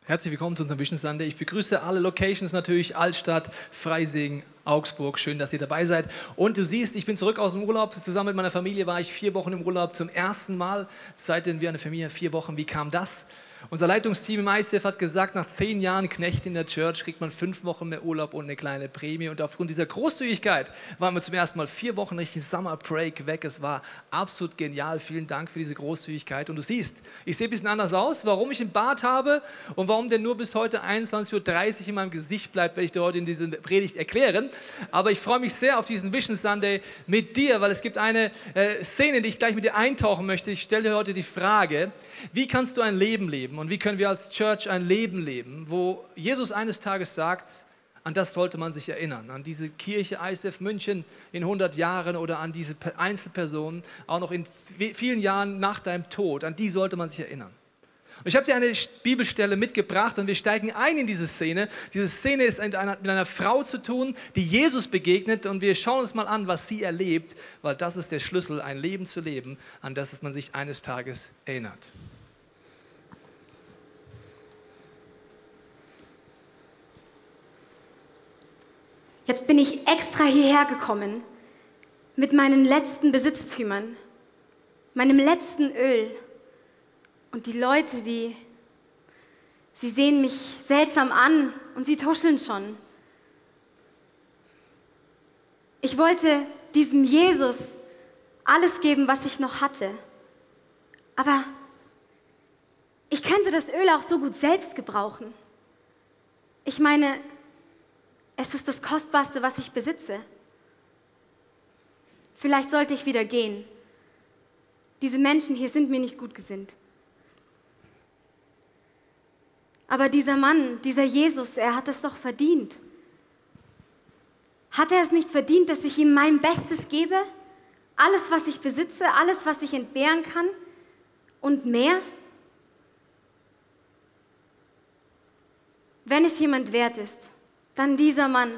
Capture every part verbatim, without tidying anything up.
Herzlich willkommen zu unserem Vision Sunday. Ich begrüße alle Locations natürlich, Altstadt, Freising, Augsburg. Schön, dass ihr dabei seid. Und du siehst, ich bin zurück aus dem Urlaub. Zusammen mit meiner Familie war ich vier Wochen im Urlaub. Zum ersten Mal, seitdem wir eine Familie vier Wochen. Wie kam das? Unser Leitungsteam im I C F hat gesagt, nach zehn Jahren Knecht in der Church kriegt man fünf Wochen mehr Urlaub und eine kleine Prämie. Und aufgrund dieser Großzügigkeit waren wir zum ersten Mal vier Wochen richtig Summer Break weg. Es war absolut genial. Vielen Dank für diese Großzügigkeit. Und du siehst, ich sehe ein bisschen anders aus. Warum ich einen Bart habe und warum der nur bis heute einundzwanzig Uhr dreißig in meinem Gesicht bleibt, werde ich dir heute in dieser Predigt erklären. Aber ich freue mich sehr auf diesen Vision Sunday mit dir, weil es gibt eine äh, Szene, in die ich gleich mit dir eintauchen möchte. Ich stelle dir heute die Frage, wie kannst du ein Leben leben? Und wie können wir als Church ein Leben leben, wo Jesus eines Tages sagt, an das sollte man sich erinnern, an diese Kirche I C F München in hundert Jahren oder an diese Einzelpersonen, auch noch in vielen Jahren nach deinem Tod, an die sollte man sich erinnern. Und ich habe dir eine Bibelstelle mitgebracht und wir steigen ein in diese Szene. Diese Szene ist mit einer, mit einer Frau zu tun, die Jesus begegnet und wir schauen uns mal an, was sie erlebt, weil das ist der Schlüssel, ein Leben zu leben, an das man sich eines Tages erinnert. Jetzt bin ich extra hierher gekommen mit meinen letzten Besitztümern, meinem letzten Öl. Und die Leute, die, sie sehen mich seltsam an und sie tuscheln schon. Ich wollte diesem Jesus alles geben, was ich noch hatte. Aber ich könnte das Öl auch so gut selbst gebrauchen. Ich meine, es ist das Kostbarste, was ich besitze. Vielleicht sollte ich wieder gehen. Diese Menschen hier sind mir nicht gut gesinnt. Aber dieser Mann, dieser Jesus, er hat es doch verdient. Hat er es nicht verdient, dass ich ihm mein Bestes gebe? Alles, was ich besitze, alles, was ich entbehren kann und mehr? Wenn es jemand wert ist, dann dieser Mann.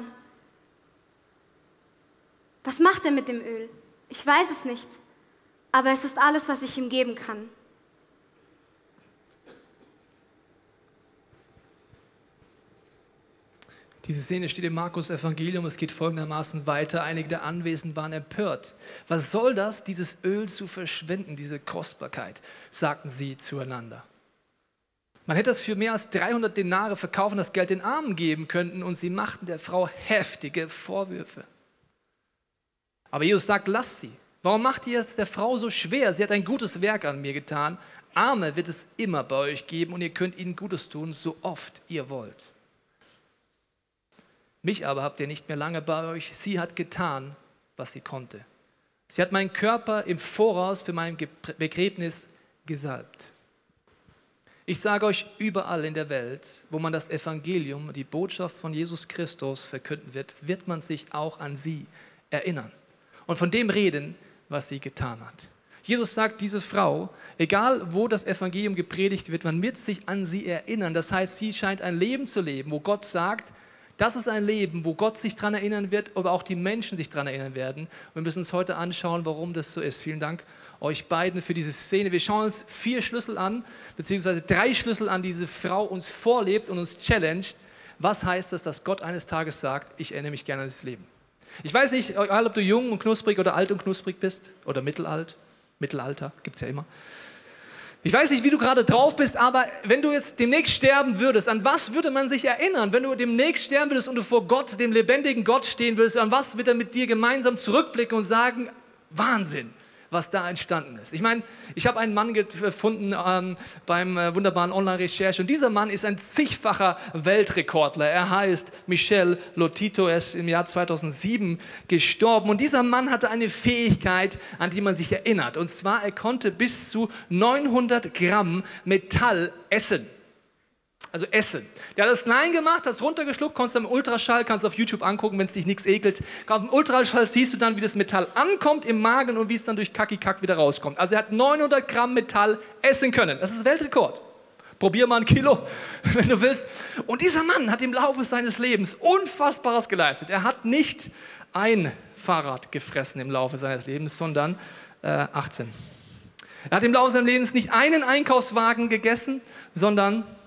Was macht er mit dem Öl? Ich weiß es nicht, aber es ist alles, was ich ihm geben kann. Diese Szene steht im Markus-Evangelium, es geht folgendermaßen weiter. Einige der Anwesenden waren empört. Was soll das, dieses Öl zu verschwenden, diese Kostbarkeit, sagten sie zueinander. Man hätte das für mehr als dreihundert Denare verkaufen, das Geld den Armen geben könnten und sie machten der Frau heftige Vorwürfe. Aber Jesus sagt, lasst sie. Warum macht ihr es der Frau so schwer? Sie hat ein gutes Werk an mir getan. Arme wird es immer bei euch geben und ihr könnt ihnen Gutes tun, so oft ihr wollt. Mich aber habt ihr nicht mehr lange bei euch. Sie hat getan, was sie konnte. Sie hat meinen Körper im Voraus für mein Begräbnis gesalbt. Ich sage euch, überall in der Welt, wo man das Evangelium, die Botschaft von Jesus Christus verkünden wird, wird man sich auch an sie erinnern und von dem reden, was sie getan hat. Jesus sagt, diese Frau, egal wo das Evangelium gepredigt wird, man wird sich an sie erinnern. Das heißt, sie scheint ein Leben zu leben, wo Gott sagt, das ist ein Leben, wo Gott sich daran erinnern wird, aber auch die Menschen sich daran erinnern werden. Und wir müssen uns heute anschauen, warum das so ist. Vielen Dank euch beiden für diese Szene. Wir schauen uns vier Schlüssel an, beziehungsweise drei Schlüssel an, die diese Frau uns vorlebt und uns challenged. Was heißt das, dass Gott eines Tages sagt, ich erinnere mich gerne an dieses Leben? Ich weiß nicht, egal ob du jung und knusprig oder alt und knusprig bist oder mittelalt, Mittelalter, gibt es ja immer. Ich weiß nicht, wie du gerade drauf bist, aber wenn du jetzt demnächst sterben würdest, an was würde man sich erinnern? Wenn du demnächst sterben würdest und du vor Gott, dem lebendigen Gott stehen würdest, an was wird er mit dir gemeinsam zurückblicken und sagen, Wahnsinn, was da entstanden ist. Ich meine, ich habe einen Mann gefunden ähm, beim äh, wunderbaren Online-Recherche und dieser Mann ist ein zigfacher Weltrekordler. Er heißt Michel Lotito, er ist im Jahr zweitausendsieben gestorben und dieser Mann hatte eine Fähigkeit, an die man sich erinnert. Und zwar, er konnte bis zu neunhundert Gramm Metall essen. Also essen. Der hat das klein gemacht, das runtergeschluckt, konntest du im Ultraschall, kannst du auf YouTube angucken, wenn es dich nichts ekelt. Auf dem Ultraschall siehst du dann, wie das Metall ankommt im Magen und wie es dann durch Kaki-Kack wieder rauskommt. Also er hat neunhundert Gramm Metall essen können. Das ist Weltrekord. Probier mal ein Kilo, wenn du willst. Und dieser Mann hat im Laufe seines Lebens Unfassbares geleistet. Er hat nicht ein Fahrrad gefressen im Laufe seines Lebens, sondern äh, achtzehn. Er hat im Laufe seines Lebens nicht einen Einkaufswagen gegessen, sondern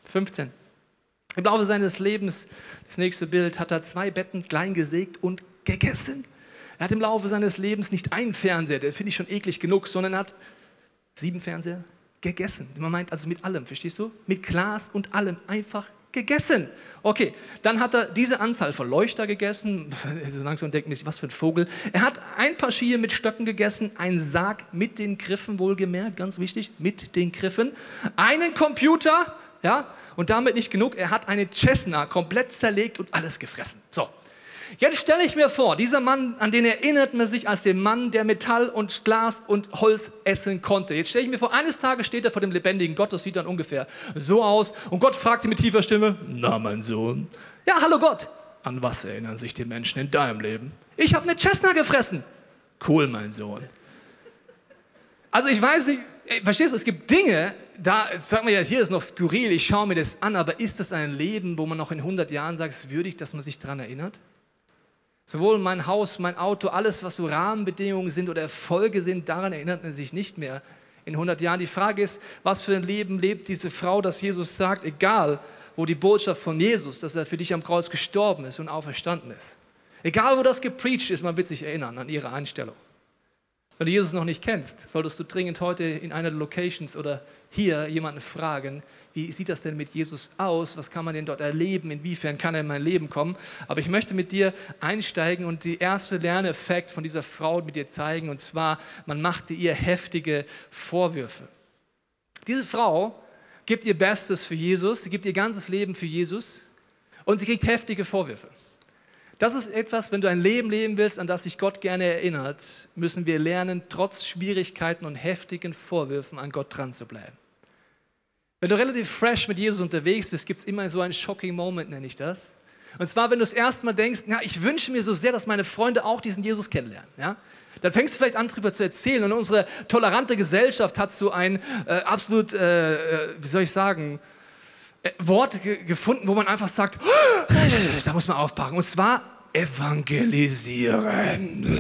fünfzehn. Im Laufe seines Lebens, das nächste Bild, hat er zwei Betten klein gesägt und gegessen. Er hat im Laufe seines Lebens nicht einen Fernseher, der finde ich schon eklig genug, sondern er hat sieben Fernseher gegessen. Man meint also mit allem, verstehst du? Mit Glas und allem einfach gegessen. Okay, dann hat er diese Anzahl von Leuchter gegessen. So langsam denkt man sich, was für ein Vogel. Er hat ein paar Skier mit Stöcken gegessen, einen Sarg mit den Griffen, wohlgemerkt, ganz wichtig, mit den Griffen. Einen Computer, ja, und damit nicht genug. Er hat eine Cessna komplett zerlegt und alles gefressen. So. Jetzt stelle ich mir vor, dieser Mann, an den erinnert man sich als den Mann, der Metall und Glas und Holz essen konnte. Jetzt stelle ich mir vor, eines Tages steht er vor dem lebendigen Gott, das sieht dann ungefähr so aus. Und Gott fragt ihn mit tiefer Stimme, na mein Sohn, ja hallo Gott, an was erinnern sich die Menschen in deinem Leben? Ich habe eine Cessna gefressen. Cool, mein Sohn. Also ich weiß nicht, verstehst du, es gibt Dinge, da sagt man ja, hier ist noch skurril, ich schaue mir das an, aber ist das ein Leben, wo man noch in hundert Jahren sagt, es ist würdig, dass man sich daran erinnert? Sowohl mein Haus, mein Auto, alles, was so Rahmenbedingungen sind oder Erfolge sind, daran erinnert man sich nicht mehr in hundert Jahren. Die Frage ist, was für ein Leben lebt diese Frau, dass Jesus sagt, egal wo die Botschaft von Jesus, dass er für dich am Kreuz gestorben ist und auferstanden ist. Egal wo das gepreacht ist, man wird sich erinnern an ihre Einstellung. Wenn du Jesus noch nicht kennst, solltest du dringend heute in einer der Locations oder hier jemanden fragen, wie sieht das denn mit Jesus aus? Was kann man denn dort erleben? Inwiefern kann er in mein Leben kommen? Aber ich möchte mit dir einsteigen und die erste Lerneffekt von dieser Frau mit dir zeigen. Und zwar, man machte ihr heftige Vorwürfe. Diese Frau gibt ihr Bestes für Jesus, sie gibt ihr ganzes Leben für Jesus und sie kriegt heftige Vorwürfe. Das ist etwas, wenn du ein Leben leben willst, an das sich Gott gerne erinnert, müssen wir lernen, trotz Schwierigkeiten und heftigen Vorwürfen an Gott dran zu bleiben. Wenn du relativ fresh mit Jesus unterwegs bist, gibt es immer so einen shocking Moment, nenne ich das. Und zwar, wenn du das erste Mal denkst, na, ich wünsche mir so sehr, dass meine Freunde auch diesen Jesus kennenlernen. Ja? Dann fängst du vielleicht an, darüber zu erzählen. Und unsere tolerante Gesellschaft hat so ein äh, absolut, äh, wie soll ich sagen, Wort ge- gefunden, wo man einfach sagt, oh, da muss man aufpacken. Und zwar evangelisieren.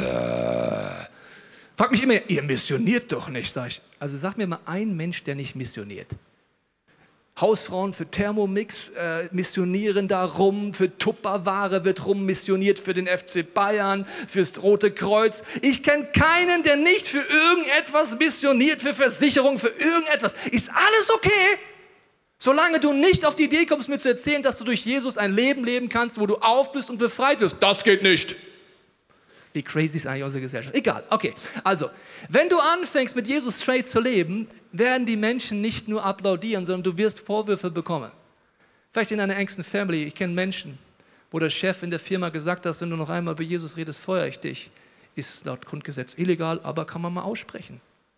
Frag mich immer, ihr missioniert doch nicht, sag ich. Also sag mir mal ein Mensch, der nicht missioniert. Hausfrauen für Thermomix äh, missionieren da rum, für Tupperware wird rum missioniert, für den F C Bayern, fürs Rote Kreuz. Ich kenne keinen, der nicht für irgendetwas missioniert, für Versicherung, für irgendetwas. Ist alles okay? Solange du nicht auf die Idee kommst, mir zu erzählen, dass du durch Jesus ein Leben leben kannst, wo du aufbist und befreit wirst. Das geht nicht. Wie crazy ist eigentlich unsere Gesellschaft? Egal, okay. Also, wenn du anfängst, mit Jesus straight zu leben, werden die Menschen nicht nur applaudieren, sondern du wirst Vorwürfe bekommen. Vielleicht in deiner engsten Family. Ich kenne Menschen, wo der Chef in der Firma gesagt hat, wenn du noch einmal über Jesus redest, feuere ich dich. Ist laut Grundgesetz illegal, aber kann man mal aussprechen.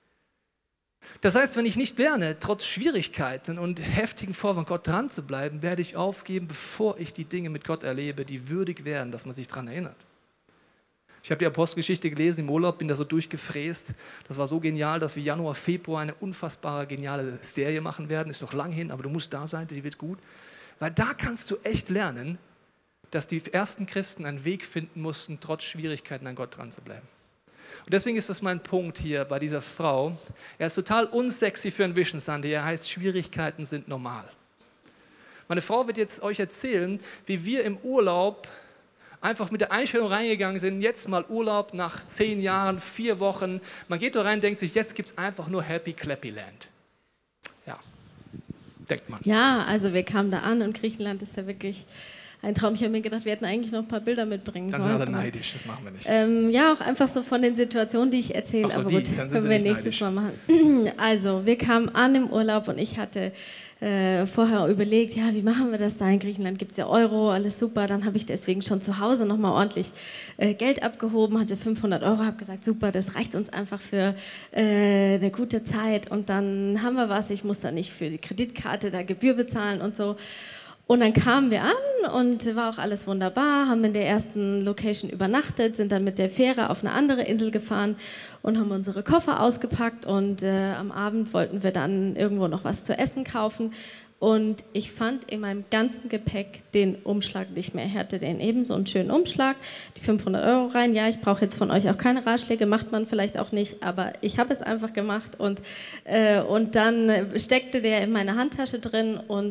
Das heißt, wenn ich nicht lerne, trotz Schwierigkeiten und heftigen Vorwürfen Gott dran zu bleiben, werde ich aufgeben, bevor ich die Dinge mit Gott erlebe, die würdig wären, dass man sich daran erinnert. Ich habe die Apostelgeschichte gelesen im Urlaub, bin da so durchgefräst. Das war so genial, dass wir Januar, Februar eine unfassbare, geniale Serie machen werden. Ist noch lang hin, aber du musst da sein, die wird gut. Weil da kannst du echt lernen, dass die ersten Christen einen Weg finden mussten, trotz Schwierigkeiten an Gott dran zu bleiben. Und deswegen ist das mein Punkt hier bei dieser Frau. Er ist total unsexy für einen Vision Sunday. Er heißt, Schwierigkeiten sind normal. Meine Frau wird jetzt euch erzählen, wie wir im Urlaub einfach mit der Einstellung reingegangen sind, jetzt mal Urlaub nach zehn Jahren, vier Wochen. Man geht da rein und denkt sich, jetzt gibt es einfach nur Happy Clappy Land. Ja, denkt man. Ja, also wir kamen da an und Griechenland ist ja wirklich ein Traum. Ich habe mir gedacht, wir hätten eigentlich noch ein paar Bilder mitbringen sollen. Dann sind alle neidisch, das machen wir nicht. Ähm, ja, auch einfach so von den Situationen, die ich erzähle. So, aber die, gut, dann sind können wir neidisch. nächstes Mal machen. Also, wir kamen an im Urlaub und ich hatte äh, vorher überlegt, ja, wie machen wir das da? In Griechenland gibt es ja Euro, alles super. Dann habe ich deswegen schon zu Hause nochmal ordentlich äh, Geld abgehoben, hatte fünfhundert Euro, habe gesagt, super, das reicht uns einfach für äh, eine gute Zeit und dann haben wir was. Ich muss da nicht für die Kreditkarte da Gebühr bezahlen und so. Und dann kamen wir an und war auch alles wunderbar, haben in der ersten Location übernachtet, sind dann mit der Fähre auf eine andere Insel gefahren und haben unsere Koffer ausgepackt und äh, am Abend wollten wir dann irgendwo noch was zu essen kaufen und ich fand in meinem ganzen Gepäck den Umschlag nicht mehr. Ich hatte den eben so einen schönen Umschlag, die fünfhundert Euro rein. Ja, ich brauche jetzt von euch auch keine Ratschläge, macht man vielleicht auch nicht, aber ich habe es einfach gemacht und, äh, und dann steckte der in meiner Handtasche drin und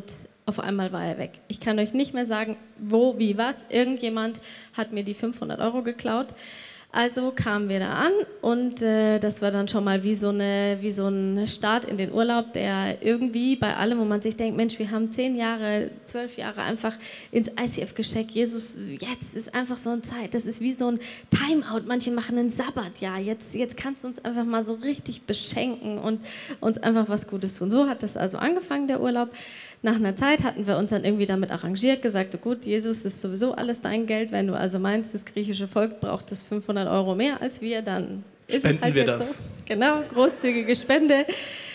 Auf einmal war er weg. Ich kann euch nicht mehr sagen, wo, wie, was. Irgendjemand hat mir die fünfhundert Euro geklaut. Also kamen wir da an und äh, das war dann schon mal wie so, eine, wie so ein Start in den Urlaub, der irgendwie bei allem, wo man sich denkt, Mensch, wir haben zehn Jahre, zwölf Jahre einfach ins I C F gesteckt. Jesus, jetzt ist einfach so eine Zeit, das ist wie so ein Timeout. Manche machen einen Sabbat, ja, jetzt, jetzt kannst du uns einfach mal so richtig beschenken und uns einfach was Gutes tun. So hat das also angefangen, der Urlaub. Nach einer Zeit hatten wir uns dann irgendwie damit arrangiert, gesagt, oh gut, Jesus, ist sowieso alles dein Geld. Wenn du also meinst, das griechische Volk braucht das fünfhundert Euro mehr als wir, dann ist Spenden es halt wir jetzt das. so. Genau, großzügige Spende.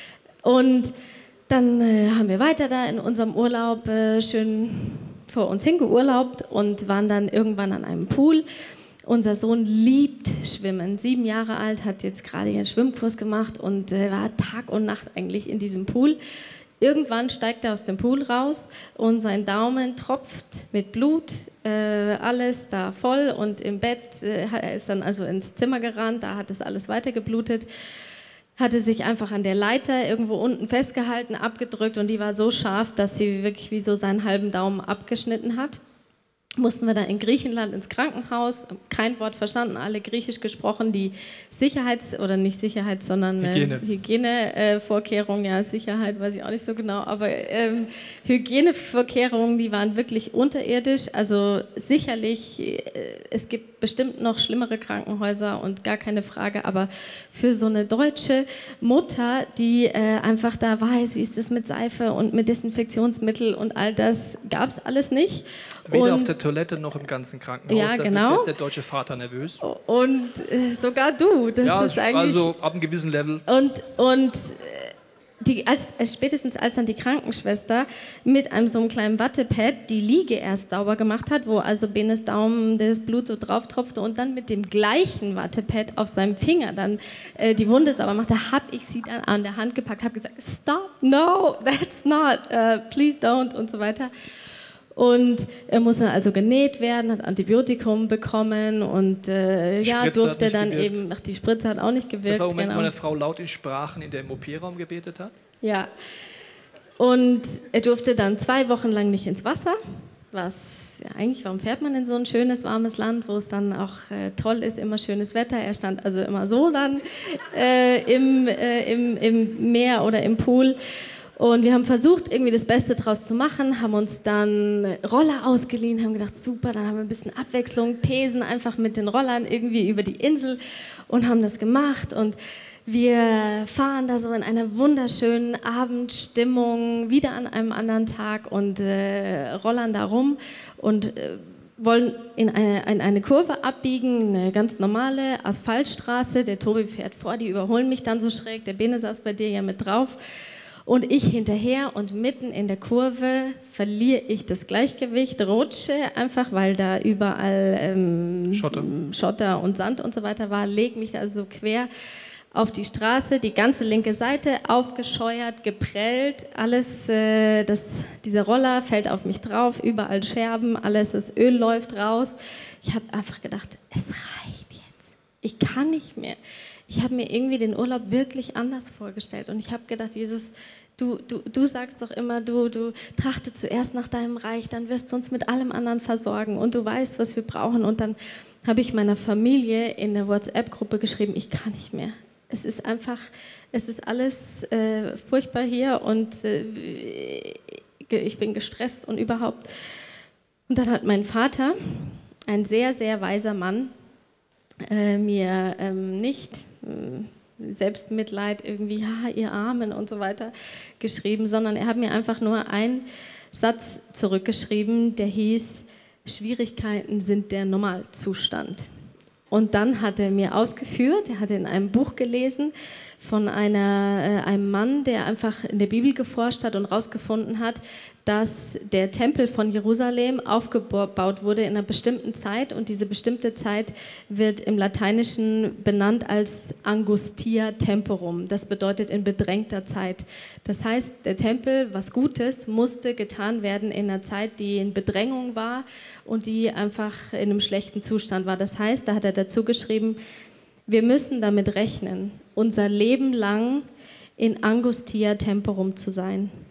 Und dann äh, haben wir weiter da in unserem Urlaub äh, schön vor uns hingeurlaubt und waren dann irgendwann an einem Pool. Unser Sohn liebt Schwimmen. Sieben Jahre alt, hat jetzt gerade ihren Schwimmkurs gemacht und äh, war Tag und Nacht eigentlich in diesem Pool. Irgendwann steigt er aus dem Pool raus und sein Daumen tropft mit Blut, äh, alles da voll und im Bett, äh, er ist dann also ins Zimmer gerannt, da hat es alles weiter geblutet, hatte sich einfach an der Leiter irgendwo unten festgehalten, abgedrückt und die war so scharf, dass sie wirklich wie so seinen halben Daumen abgeschnitten hat. Mussten wir dann in Griechenland ins Krankenhaus, kein Wort verstanden, alle Griechisch gesprochen, die Sicherheits- oder nicht Sicherheits-, sondern Hygiene. äh, Hygienevorkehrungen, ja Sicherheit weiß ich auch nicht so genau, aber ähm, Hygienevorkehrungen, die waren wirklich unterirdisch, also sicherlich, äh, es gibt bestimmt noch schlimmere Krankenhäuser und gar keine Frage, aber für so eine deutsche Mutter, die äh, einfach da weiß, wie ist das mit Seife und mit Desinfektionsmittel und all das, gab es alles nicht. Weder und auf der Toilette noch im ganzen Krankenhaus. Ja, Da wird genau. selbst der deutsche Vater nervös. Und äh, sogar du, das Ja, ist eigentlich... also ab einem gewissen Level. Und, und die, als, als spätestens als dann die Krankenschwester mit einem so einem kleinen Wattepad die Liege erst sauber gemacht hat, wo also Benes Daumen das Blut so drauf tropfte und dann mit dem gleichen Wattepad auf seinem Finger dann äh, die Wunde sauber machte, habe ich sie dann an der Hand gepackt, habe gesagt, stop, no, that's not, uh, please don't und so weiter. Und er musste also genäht werden, hat Antibiotikum bekommen und äh, ja, Spritze hat durfte nicht dann gewirkt. eben, ach, die Spritze hat auch nicht gewirkt. Das war der Moment, genau. wo meine Frau laut in Sprachen in dem O P-Raum gebetet hat. Ja. Und er durfte dann zwei Wochen lang nicht ins Wasser, was ja eigentlich, warum fährt man in so ein schönes, warmes Land, wo es dann auch äh, toll ist, immer schönes Wetter. Er stand also immer so dann äh, im, äh, im, im Meer oder im Pool. Und wir haben versucht, irgendwie das Beste draus zu machen, haben uns dann Roller ausgeliehen, haben gedacht, super, dann haben wir ein bisschen Abwechslung, pesen einfach mit den Rollern irgendwie über die Insel und haben das gemacht. Und wir fahren da so in einer wunderschönen Abendstimmung, wieder an einem anderen Tag und äh, rollern da rum und äh, wollen in eine, in eine Kurve abbiegen, eine ganz normale Asphaltstraße. Der Tobi fährt vor, die überholen mich dann so schräg, der Bene saß bei dir ja mit drauf. Und ich hinterher und mitten in der Kurve verliere ich das Gleichgewicht, rutsche einfach, weil da überall ähm, Schotter. Schotter und Sand und so weiter war, lege mich also so quer auf die Straße, die ganze linke Seite aufgescheuert, geprellt, alles, äh, das, dieser Roller fällt auf mich drauf, überall Scherben, alles, das Öl läuft raus. Ich habe einfach gedacht, es reicht jetzt, ich kann nicht mehr. Ich habe mir irgendwie den Urlaub wirklich anders vorgestellt und ich habe gedacht, Jesus, du, du, du sagst doch immer, du, du trachte zuerst nach deinem Reich, dann wirst du uns mit allem anderen versorgen und du weißt, was wir brauchen. Und dann habe ich meiner Familie in der WhatsApp-Gruppe geschrieben, ich kann nicht mehr. Es ist einfach, es ist alles äh, furchtbar hier und äh, ich bin gestresst und überhaupt. Und dann hat mein Vater, ein sehr, sehr weiser Mann, äh, mir ähm, nicht äh, Selbstmitleid irgendwie, ja, ihr Armen und so weiter geschrieben, sondern er hat mir einfach nur einen Satz zurückgeschrieben, der hieß, Schwierigkeiten sind der Normalzustand. Und dann hat er mir ausgeführt, er hatte in einem Buch gelesen von einer, äh, einem Mann, der einfach in der Bibel geforscht hat und herausgefunden hat, dass der Tempel von Jerusalem aufgebaut wurde in einer bestimmten Zeit und diese bestimmte Zeit wird im Lateinischen benannt als Angustia Temporum. Das bedeutet in bedrängter Zeit. Das heißt, der Tempel, was Gutes, musste getan werden in einer Zeit, die in Bedrängung war und die einfach in einem schlechten Zustand war. Das heißt, da hat er dazu geschrieben, wir müssen damit rechnen, unser Leben lang in Angustia Temporum zu sein.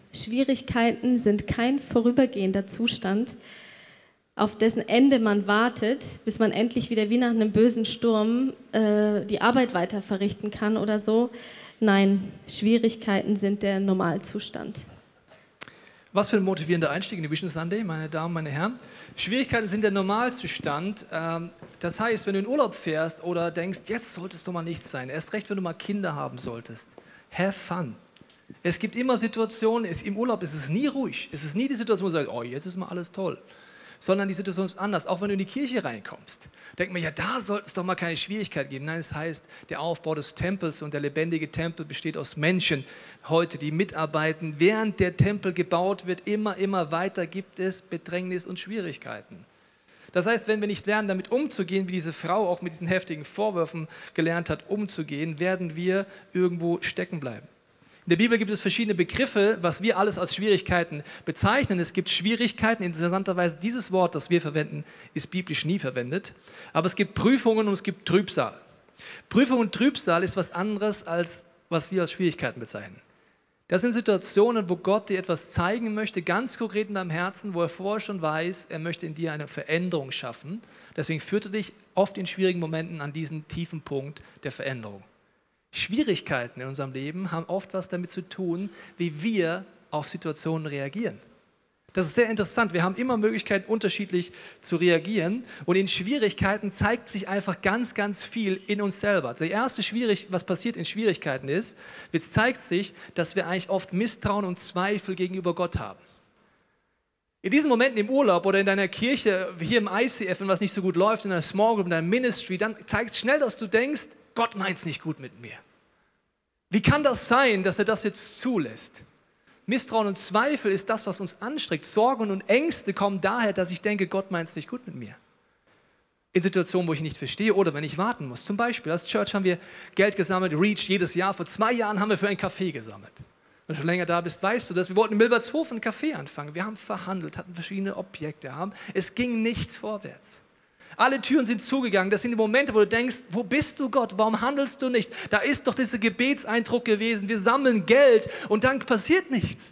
Schwierigkeiten sind kein vorübergehender Zustand, auf dessen Ende man wartet, bis man endlich wieder wie nach einem bösen Sturm äh, die Arbeit weiter verrichten kann oder so. Nein, Schwierigkeiten sind der Normalzustand. Was für ein motivierender Einstieg in die Vision Sunday, meine Damen, meine Herren. Schwierigkeiten sind der Normalzustand. Das heißt, wenn du in Urlaub fährst oder denkst, jetzt sollte es doch mal nichts sein, erst recht, wenn du mal Kinder haben solltest. Have fun. Es gibt immer Situationen, im Urlaub ist es nie ruhig. Es ist nie die Situation, wo du sagst, oh, jetzt ist mal alles toll. Sondern die Situation ist anders. Auch wenn du in die Kirche reinkommst, denkt man, ja, da sollte es doch mal keine Schwierigkeit geben. Nein, es heißt, der Aufbau des Tempels und der lebendige Tempel besteht aus Menschen heute, die mitarbeiten. Während der Tempel gebaut wird, immer, immer weiter gibt es Bedrängnis und Schwierigkeiten. Das heißt, wenn wir nicht lernen, damit umzugehen, wie diese Frau auch mit diesen heftigen Vorwürfen gelernt hat, umzugehen, werden wir irgendwo stecken bleiben. In der Bibel gibt es verschiedene Begriffe, was wir alles als Schwierigkeiten bezeichnen. Es gibt Schwierigkeiten, interessanterweise dieses Wort, das wir verwenden, ist biblisch nie verwendet. Aber es gibt Prüfungen und es gibt Trübsal. Prüfung und Trübsal ist was anderes, als was wir als Schwierigkeiten bezeichnen. Das sind Situationen, wo Gott dir etwas zeigen möchte, ganz konkret in deinem Herzen, wo er vorher schon weiß, er möchte in dir eine Veränderung schaffen. Deswegen führt er dich oft in schwierigen Momenten an diesen tiefen Punkt der Veränderung. Schwierigkeiten in unserem Leben haben oft was damit zu tun, wie wir auf Situationen reagieren. Das ist sehr interessant. Wir haben immer Möglichkeiten, unterschiedlich zu reagieren. Und in Schwierigkeiten zeigt sich einfach ganz, ganz viel in uns selber. Das erste, schwierig, was passiert in Schwierigkeiten ist, es zeigt sich, dass wir eigentlich oft Misstrauen und Zweifel gegenüber Gott haben. In diesen Momenten im Urlaub oder in deiner Kirche, hier im I C F, wenn was nicht so gut läuft, in deiner Small Group, in deinem Ministry, dann zeigt es schnell, dass du denkst, Gott meint es nicht gut mit mir. Wie kann das sein, dass er das jetzt zulässt? Misstrauen und Zweifel ist das, was uns anstrengt. Sorgen und Ängste kommen daher, dass ich denke, Gott meint es nicht gut mit mir. In Situationen, wo ich nicht verstehe oder wenn ich warten muss. Zum Beispiel, als Church haben wir Geld gesammelt, Reach jedes Jahr. Vor zwei Jahren haben wir für ein Café gesammelt. Wenn du schon länger da bist, weißt du das. Wir wollten in Milbertshofen ein Café anfangen. Wir haben verhandelt, hatten verschiedene Objekte. Haben. Es ging nichts vorwärts. Alle Türen sind zugegangen. Das sind die Momente, wo du denkst, wo bist du, Gott? Warum handelst du nicht? Da ist doch dieser Gebetseindruck gewesen. Wir sammeln Geld und dann passiert nichts.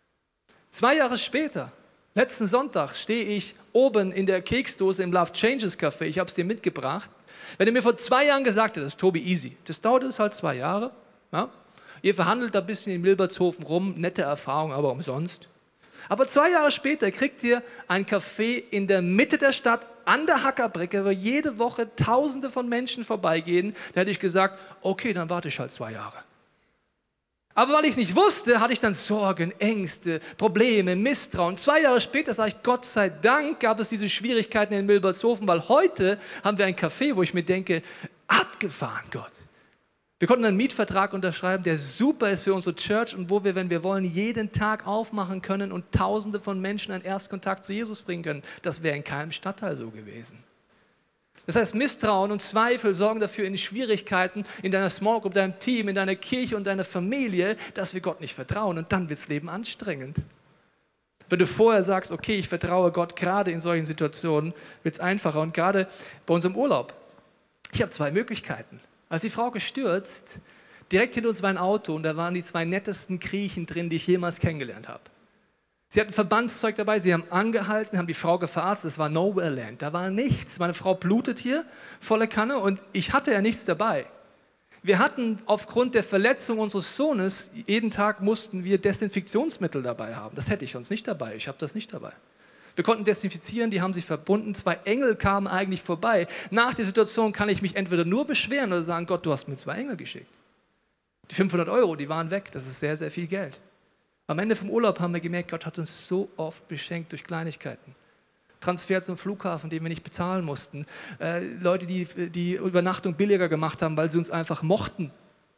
Zwei Jahre später, letzten Sonntag, stehe ich oben in der Keksdose im Love Changes Café. Ich habe es dir mitgebracht. Wenn du mir vor zwei Jahren gesagt hättest, Tobi, easy, das dauert jetzt halt zwei Jahre. Ja? Ihr verhandelt da ein bisschen in Milbertshofen rum, nette Erfahrung, aber umsonst. Aber zwei Jahre später kriegt ihr ein Café in der Mitte der Stadt, an der Hackerbrücke, wo jede Woche Tausende von Menschen vorbeigehen. Da hätte ich gesagt, okay, dann warte ich halt zwei Jahre. Aber weil ich es nicht wusste, hatte ich dann Sorgen, Ängste, Probleme, Misstrauen. Zwei Jahre später sage ich, Gott sei Dank gab es diese Schwierigkeiten in Milbertshofen, weil heute haben wir ein Café, wo ich mir denke, abgefahren, Gott. Wir konnten einen Mietvertrag unterschreiben, der super ist für unsere Church und wo wir, wenn wir wollen, jeden Tag aufmachen können und Tausende von Menschen einen Erstkontakt zu Jesus bringen können. Das wäre in keinem Stadtteil so gewesen. Das heißt, Misstrauen und Zweifel sorgen dafür in Schwierigkeiten in deiner Small Group, deinem Team, in deiner Kirche und deiner Familie, dass wir Gott nicht vertrauen und dann wird das Leben anstrengend. Wenn du vorher sagst, okay, ich vertraue Gott, gerade in solchen Situationen wird es einfacher und gerade bei unserem Urlaub. Ich habe zwei Möglichkeiten. Als die Frau gestürzt, direkt hinter uns war ein Auto und da waren die zwei nettesten Griechen drin, die ich jemals kennengelernt habe. Sie hatten Verbandszeug dabei, sie haben angehalten, haben die Frau verarztet, das war Nowhere Land, da war nichts. Meine Frau blutet hier, volle Kanne und ich hatte ja nichts dabei. Wir hatten aufgrund der Verletzung unseres Sohnes, jeden Tag mussten wir Desinfektionsmittel dabei haben. Das hätte ich sonst nicht dabei, ich habe das nicht dabei. Wir konnten desinfizieren, die haben sich verbunden, zwei Engel kamen eigentlich vorbei. Nach der Situation kann ich mich entweder nur beschweren oder sagen, Gott, du hast mir zwei Engel geschickt. Die fünfhundert Euro, die waren weg, das ist sehr, sehr viel Geld. Am Ende vom Urlaub haben wir gemerkt, Gott hat uns so oft beschenkt durch Kleinigkeiten. Transfer zum Flughafen, den wir nicht bezahlen mussten. Äh, Leute, die die Übernachtung billiger gemacht haben, weil sie uns einfach mochten.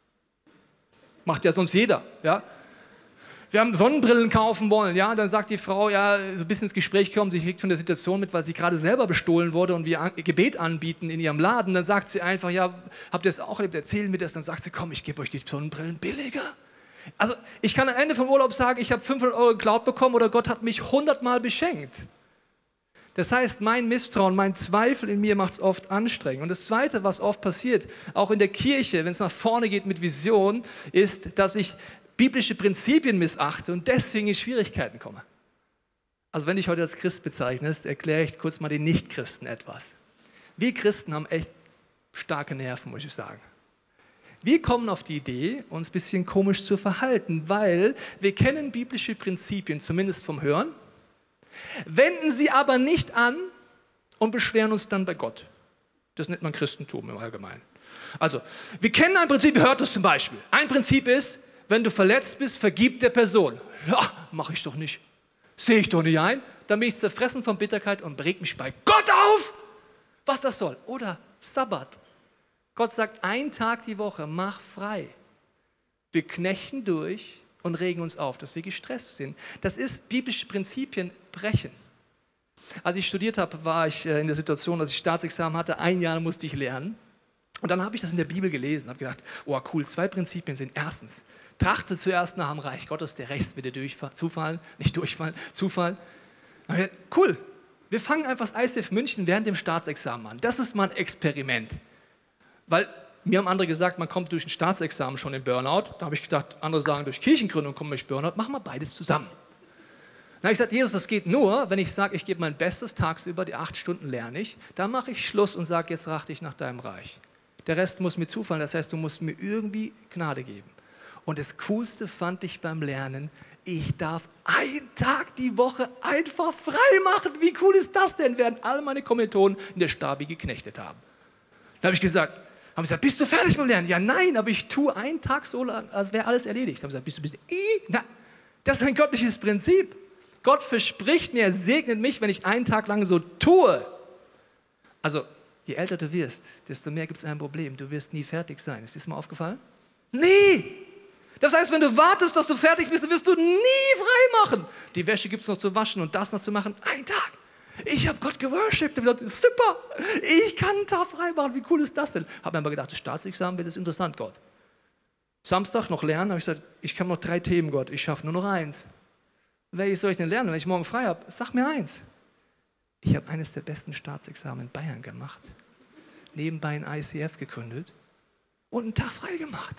Macht ja sonst jeder, ja. Wir haben Sonnenbrillen kaufen wollen, ja, dann sagt die Frau, ja, so ein bisschen ins Gespräch kommen, sie kriegt von der Situation mit, weil sie gerade selber bestohlen wurde und wir Gebet anbieten in ihrem Laden, dann sagt sie einfach, ja, habt ihr das auch erlebt, erzählen mir das, dann sagt sie, komm, ich gebe euch die Sonnenbrillen billiger. Also ich kann am Ende vom Urlaub sagen, ich habe fünfhundert Euro geklaut bekommen oder Gott hat mich hundertmal beschenkt. Das heißt, mein Misstrauen, mein Zweifel in mir macht es oft anstrengend. Und das Zweite, was oft passiert, auch in der Kirche, wenn es nach vorne geht mit Vision, ist, dass ich biblische Prinzipien missachte und deswegen in Schwierigkeiten komme. Also wenn du dich heute als Christ bezeichnest, erkläre ich kurz mal den Nichtchristen etwas. Wir Christen haben echt starke Nerven, muss ich sagen. Wir kommen auf die Idee, uns ein bisschen komisch zu verhalten, weil wir kennen biblische Prinzipien, zumindest vom Hören, wenden sie aber nicht an und beschweren uns dann bei Gott. Das nennt man Christentum im Allgemeinen. Also, wir kennen ein Prinzip, ihr hört das zum Beispiel. Ein Prinzip ist, wenn du verletzt bist, vergib der Person. Ja, mache ich doch nicht. Sehe ich doch nicht ein. Dann bin ich zerfressen von Bitterkeit und reg mich bei Gott auf, was das soll. Oder Sabbat. Gott sagt, ein Tag die Woche, mach frei. Wir knechten durch und regen uns auf, dass wir gestresst sind. Das ist biblische Prinzipien brechen. Als ich studiert habe, war ich in der Situation, dass ich Staatsexamen hatte. Ein Jahr musste ich lernen. Und dann habe ich das in der Bibel gelesen und habe gedacht, oh cool, zwei Prinzipien sind erstens, trachte zuerst nach dem Reich Gottes, der Rechts wird dir zufallen, nicht durchfallen, zufallen. Gedacht, cool, wir fangen einfach das I C F München während dem Staatsexamen an. Das ist mal ein Experiment. Weil mir haben andere gesagt, man kommt durch ein Staatsexamen schon in Burnout. Da habe ich gedacht, andere sagen, durch Kirchengründung kommt man durch Burnout. Machen wir beides zusammen. Dann habe ich gesagt, Jesus, das geht nur, wenn ich sage, ich gebe mein Bestes tagsüber, die acht Stunden lerne ich. Dann mache ich Schluss und sage, jetzt trachte ich nach deinem Reich. Der Rest muss mir zufallen, das heißt, du musst mir irgendwie Gnade geben. Und das Coolste fand ich beim Lernen, ich darf einen Tag die Woche einfach frei machen. Wie cool ist das denn, während all meine Kommilitonen in der Stabi geknechtet haben. Dann habe ich gesagt, haben sie gesagt, bist du fertig mit dem Lernen? Ja, nein, aber ich tue einen Tag so lang, als wäre alles erledigt. Haben sie gesagt, bist du, bist du, na, das ist ein göttliches Prinzip. Gott verspricht mir, er segnet mich, wenn ich einen Tag lang so tue. Also, je älter du wirst, desto mehr gibt es ein Problem. Du wirst nie fertig sein. Ist dir das mal aufgefallen? Nie! Das heißt, wenn du wartest, dass du fertig bist, dann wirst du nie frei machen. Die Wäsche gibt es noch zu waschen und das noch zu machen. Ein Tag. Ich habe Gott geworshipped. Super, ich kann einen Tag frei machen. Wie cool ist das denn? Habe mir aber gedacht, das Staatsexamen wird das interessant, Gott. Samstag noch lernen, habe ich gesagt, ich kann noch drei Themen, Gott. Ich schaffe nur noch eins. Welches soll ich denn lernen, wenn ich morgen frei habe? Sag mir eins. Ich habe eines der besten Staatsexamen in Bayern gemacht. Nebenbei ein I C F gegründet und einen Tag frei gemacht.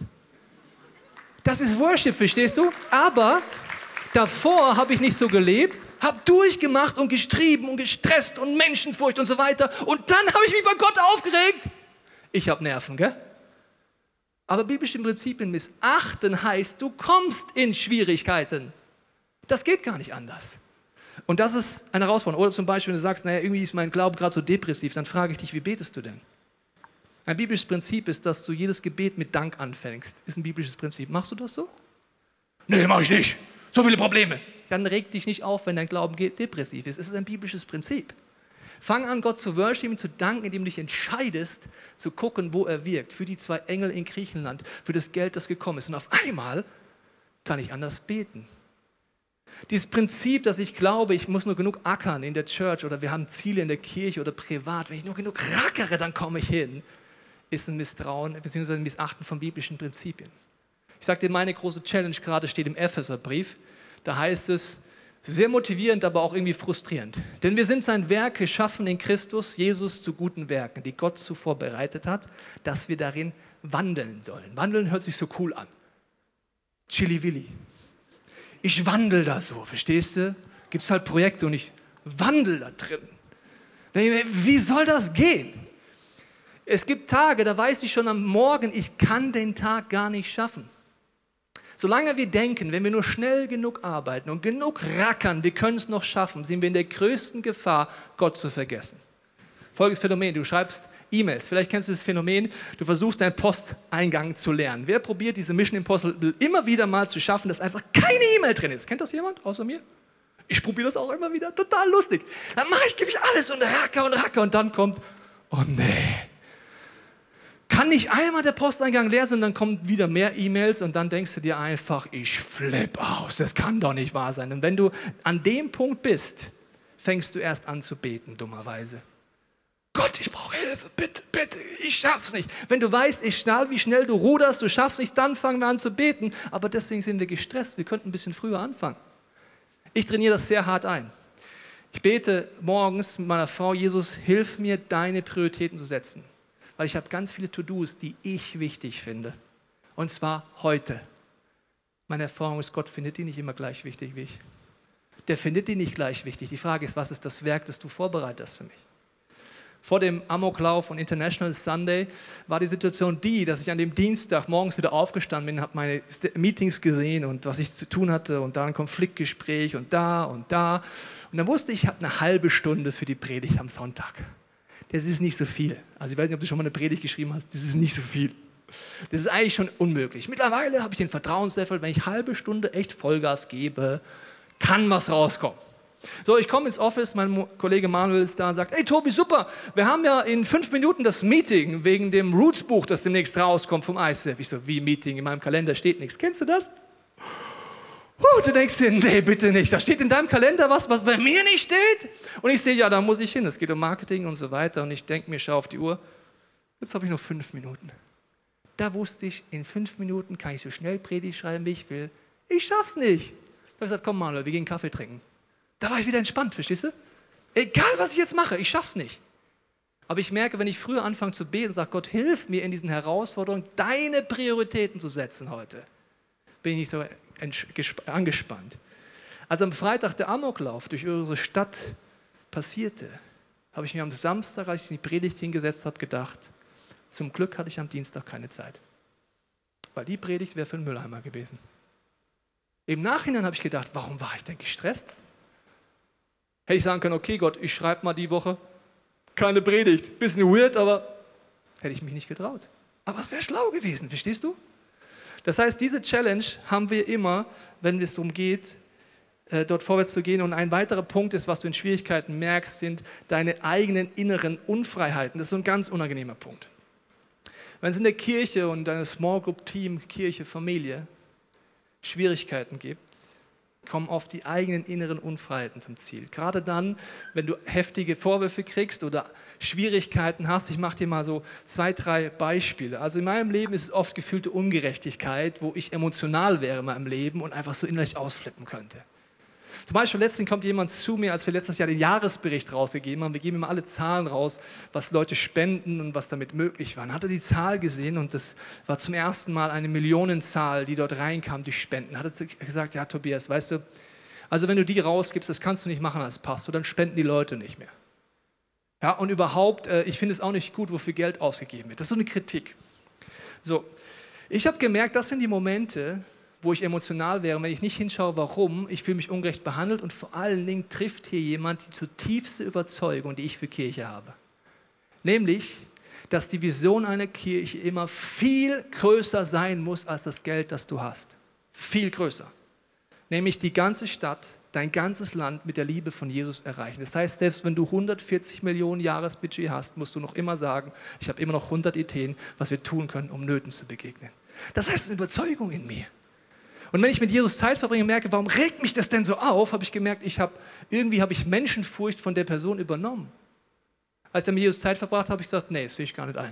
Das ist Worship, verstehst du? Aber davor habe ich nicht so gelebt, habe durchgemacht und gestrieben und gestresst und Menschenfurcht und so weiter. Und dann habe ich mich bei Gott aufgeregt. Ich habe Nerven, gell? Aber biblische Prinzipien missachten heißt, du kommst in Schwierigkeiten. Das geht gar nicht anders. Und das ist eine Herausforderung. Oder zum Beispiel, wenn du sagst, naja, irgendwie ist mein Glaube gerade so depressiv, dann frage ich dich, wie betest du denn? Ein biblisches Prinzip ist, dass du jedes Gebet mit Dank anfängst. Ist ein biblisches Prinzip. Machst du das so? Nee, mach ich nicht. So viele Probleme. Dann reg dich nicht auf, wenn dein Glauben depressiv ist. Es ist ein biblisches Prinzip. Fang an, Gott zu worshipen, zu danken, indem du dich entscheidest, zu gucken, wo er wirkt. Für die zwei Engel in Griechenland, für das Geld, das gekommen ist. Und auf einmal kann ich anders beten. Dieses Prinzip, dass ich glaube, ich muss nur genug ackern in der Church oder wir haben Ziele in der Kirche oder privat, wenn ich nur genug rackere, dann komme ich hin, ist ein Misstrauen bzw. ein Missachten von biblischen Prinzipien. Ich sage dir, meine große Challenge gerade steht im Epheserbrief. Da heißt es, sehr motivierend, aber auch irgendwie frustrierend. Denn wir sind sein Werk geschaffen in Christus, Jesus, zu guten Werken, die Gott zuvor bereitet hat, dass wir darin wandeln sollen. Wandeln hört sich so cool an. Chili-Willi. Ich wandel da so, verstehst du? Gibt es halt Projekte und ich wandel da drin. Wie soll das gehen? Es gibt Tage, da weiß ich schon am Morgen, ich kann den Tag gar nicht schaffen. Solange wir denken, wenn wir nur schnell genug arbeiten und genug rackern, wir können es noch schaffen, sind wir in der größten Gefahr, Gott zu vergessen. Folgendes Phänomen, du schreibst E-Mails, vielleicht kennst du das Phänomen, du versuchst deinen Posteingang zu lernen. Wer probiert diese Mission Impossible immer wieder mal zu schaffen, dass einfach keine E-Mail drin ist? Kennt das jemand außer mir? Ich probiere das auch immer wieder, total lustig. Dann mache ich, gebe ich alles und racker und racker und dann kommt, oh nee. Kann nicht einmal der Posteingang leer sein und dann kommen wieder mehr E-Mails und dann denkst du dir einfach, ich flippe aus, das kann doch nicht wahr sein. Und wenn du an dem Punkt bist, fängst du erst an zu beten, dummerweise. Gott, ich brauche Hilfe, bitte, bitte, ich schaff's nicht. Wenn du weißt, ich schnall, wie schnell du ruderst, du schaffst nicht, dann fangen wir an zu beten. Aber deswegen sind wir gestresst, wir könnten ein bisschen früher anfangen. Ich trainiere das sehr hart ein. Ich bete morgens mit meiner Frau, Jesus, hilf mir, deine Prioritäten zu setzen. Weil ich habe ganz viele To-Dos, die ich wichtig finde. Und zwar heute. Meine Erfahrung ist, Gott findet die nicht immer gleich wichtig wie ich. Der findet die nicht gleich wichtig. Die Frage ist, was ist das Werk, das du vorbereitest für mich? Vor dem Amoklauf und International Sunday war die Situation die, dass ich an dem Dienstag morgens wieder aufgestanden bin, habe meine Meetings gesehen und was ich zu tun hatte und da ein Konfliktgespräch und da und da. Und dann wusste ich, ich habe eine halbe Stunde für die Predigt am Sonntag. Das ist nicht so viel. Also ich weiß nicht, ob du schon mal eine Predigt geschrieben hast, das ist nicht so viel. Das ist eigentlich schon unmöglich. Mittlerweile habe ich den Vertrauenslevel, wenn ich eine halbe Stunde echt Vollgas gebe, kann was rauskommen. So, ich komme ins Office, mein Kollege Manuel ist da und sagt, hey Tobi, super, wir haben ja in fünf Minuten das Meeting wegen dem Roots-Buch, das demnächst rauskommt vom I C F. Ich so, wie Meeting? In meinem Kalender steht nichts. Kennst du das? Huh, du denkst dir, nee, bitte nicht. Da steht in deinem Kalender was, was bei mir nicht steht. Und ich sehe, ja, da muss ich hin. Es geht um Marketing und so weiter. Und ich denke mir, schau auf die Uhr, jetzt habe ich noch fünf Minuten. Da wusste ich, in fünf Minuten kann ich so schnell Predigt schreiben, wie ich will. Ich schaff's nicht. Da habe ich gesagt, komm Manuel, wir gehen Kaffee trinken. Da war ich wieder entspannt, verstehst du? Egal, was ich jetzt mache, ich schaff's nicht. Aber ich merke, wenn ich früher anfange zu beten und sage, Gott, hilf mir in diesen Herausforderungen, deine Prioritäten zu setzen heute, bin ich nicht so angespannt. Als am Freitag der Amoklauf durch unsere Stadt passierte, habe ich mir am Samstag, als ich in die Predigt hingesetzt habe, gedacht, zum Glück hatte ich am Dienstag keine Zeit. Weil die Predigt wäre für einen Mülleimer gewesen. Im Nachhinein habe ich gedacht, warum war ich denn gestresst? Hätte ich sagen können, okay Gott, ich schreibe mal die Woche keine Predigt. Bisschen weird, aber hätte ich mich nicht getraut. Aber es wäre schlau gewesen, verstehst du? Das heißt, diese Challenge haben wir immer, wenn es darum geht, dort vorwärts zu gehen. Und ein weiterer Punkt ist, was du in Schwierigkeiten merkst, sind deine eigenen inneren Unfreiheiten. Das ist so ein ganz unangenehmer Punkt. Wenn es in der Kirche und deinem Small Group Team, Kirche, Familie Schwierigkeiten gibt, kommen oft die eigenen inneren Unfreiheiten zum Ziel. Gerade dann, wenn du heftige Vorwürfe kriegst oder Schwierigkeiten hast. Ich mache dir mal so zwei, drei Beispiele. Also in meinem Leben ist es oft gefühlte Ungerechtigkeit, wo ich emotional wäre in meinem Leben und einfach so innerlich ausflippen könnte. Zum Beispiel letztens kommt jemand zu mir, als wir letztes Jahr den Jahresbericht rausgegeben haben. Wir geben immer alle Zahlen raus, was Leute spenden und was damit möglich war. Dann hat er die Zahl gesehen und das war zum ersten Mal eine Millionenzahl, die dort reinkam durch Spenden. Hat er gesagt, ja Tobias, weißt du, also wenn du die rausgibst, das kannst du nicht machen als Pastor, dann spenden die Leute nicht mehr. Ja, und überhaupt, ich finde es auch nicht gut, wofür Geld ausgegeben wird. Das ist so eine Kritik. So, ich habe gemerkt, das sind die Momente, wo ich emotional wäre, wenn ich nicht hinschaue, warum, ich fühle mich ungerecht behandelt und vor allen Dingen trifft hier jemand die zutiefste Überzeugung, die ich für Kirche habe. Nämlich, dass die Vision einer Kirche immer viel größer sein muss als das Geld, das du hast. Viel größer. Nämlich die ganze Stadt, dein ganzes Land mit der Liebe von Jesus erreichen. Das heißt, selbst wenn du hundertvierzig Millionen Jahresbudget hast, musst du noch immer sagen, ich habe immer noch hundert Ideen, was wir tun können, um Nöten zu begegnen. Das heißt, eine Überzeugung in mir. Und wenn ich mit Jesus Zeit verbringe und merke, warum regt mich das denn so auf, habe ich gemerkt, ich habe, irgendwie habe ich Menschenfurcht von der Person übernommen. Als ich mit Jesus Zeit verbracht habe, habe ich gesagt, nee, das sehe ich gar nicht ein.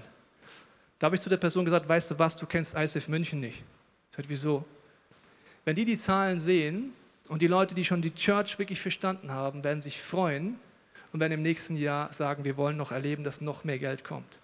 Da habe ich zu der Person gesagt, weißt du was, du kennst I C F München nicht. Ich sagte, wieso? Wenn die die Zahlen sehen und die Leute, die schon die Church wirklich verstanden haben, werden sich freuen und werden im nächsten Jahr sagen, wir wollen noch erleben, dass noch mehr Geld kommt.